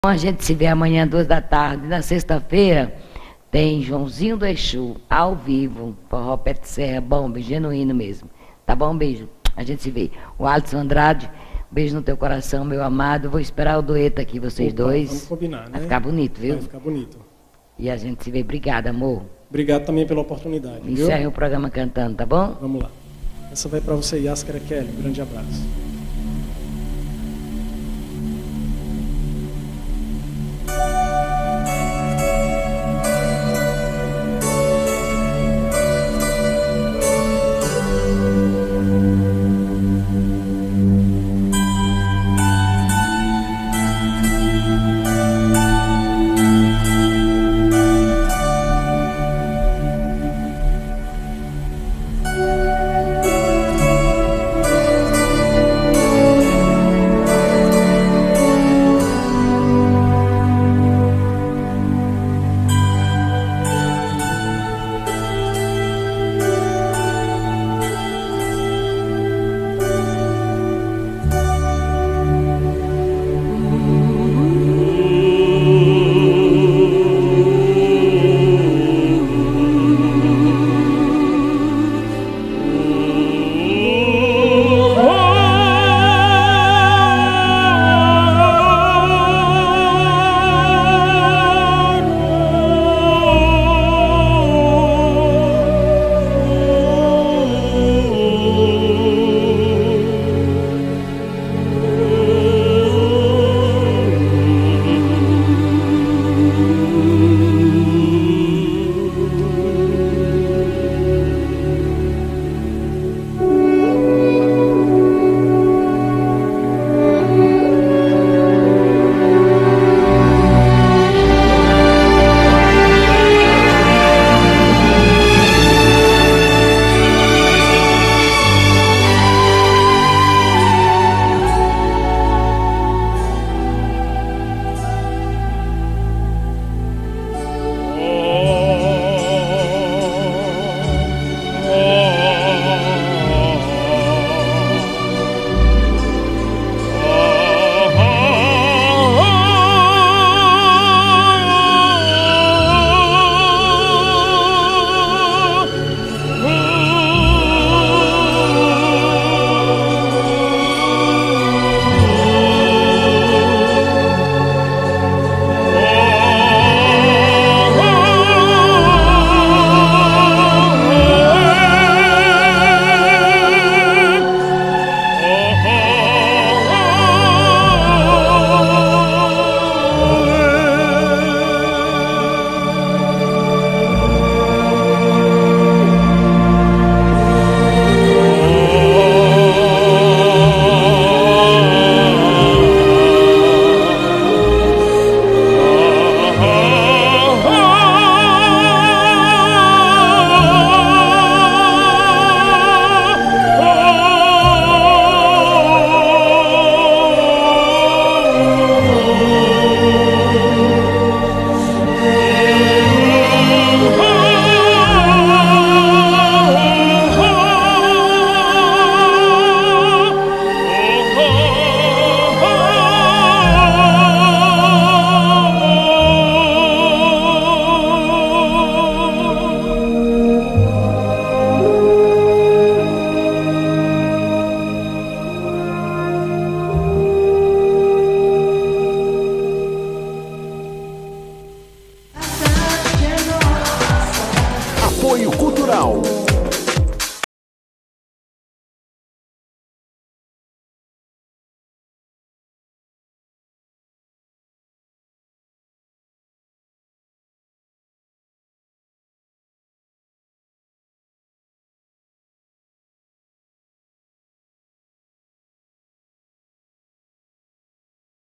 A gente se vê amanhã, 2 da tarde. Na sexta-feira tem Joãozinho do Exu, ao vivo, forró pé de serra, bom, bem genuíno mesmo. Tá bom? Beijo. A gente se vê. O Alisson Andrade, beijo no teu coração, meu amado. Vou esperar o dueto aqui, vocês dois. Vamos combinar, né? Vai ficar bonito, viu? Vai ficar bonito. E a gente se vê. Obrigada, amor. Obrigado também pela oportunidade. Encerre o programa cantando, tá bom? Vamos lá. Essa vai para você, Yáscara Kelly. Um grande abraço.